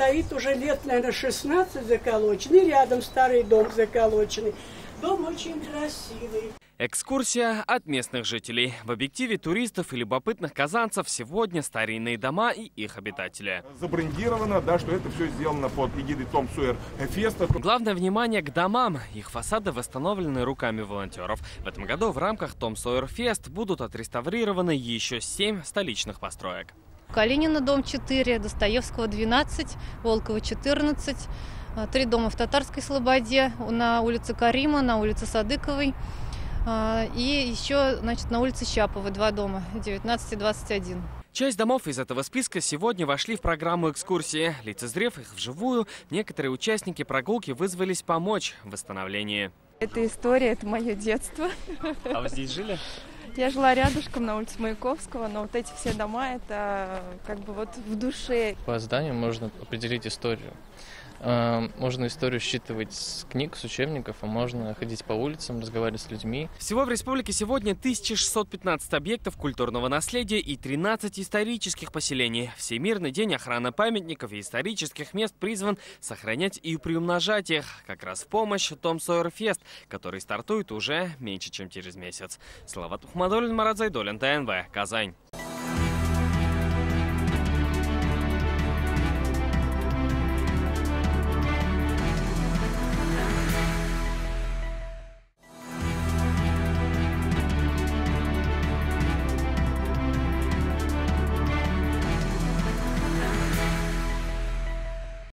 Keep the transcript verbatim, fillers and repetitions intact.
стоит уже лет, наверное, шестнадцать заколоченный, рядом старый дом заколоченный. Дом очень красивый. Экскурсия от местных жителей. В объективе туристов и любопытных казанцев сегодня старинные дома и их обитатели. Забрендировано, да, что это все сделано под эгидой Том Сойер Феста. Главное внимание к домам. Их фасады восстановлены руками волонтеров. В этом году в рамках Том Сойер Фест будут отреставрированы еще семь столичных построек. Калинина дом четыре, Достоевского двенадцать, Волкова четырнадцать, три дома в Татарской Слободе, на улице Карима, на улице Садыковой. И еще, значит, на улице Щаповой два дома, девятнадцать и двадцать один. Часть домов из этого списка сегодня вошли в программу экскурсии. Лицезрев их вживую, некоторые участники прогулки вызвались помочь в восстановлении. Это история, это мое детство. А вы здесь жили? Я жила рядышком на улице Маяковского, но вот эти все дома, это как бы вот в душе. По зданию можно определить историю. Можно историю считывать с книг, с учебников, а можно ходить по улицам, разговаривать с людьми. Всего в республике сегодня тысяча шестьсот пятнадцать объектов культурного наследия и тринадцать исторических поселений. Всемирный день охраны памятников и исторических мест призван сохранять и приумножать их. Как раз в помощь Том Сойер Фест, который стартует уже меньше, чем через месяц. Салават Ухмадуллин, Марат Зайдуллин, ТНВ, Казань.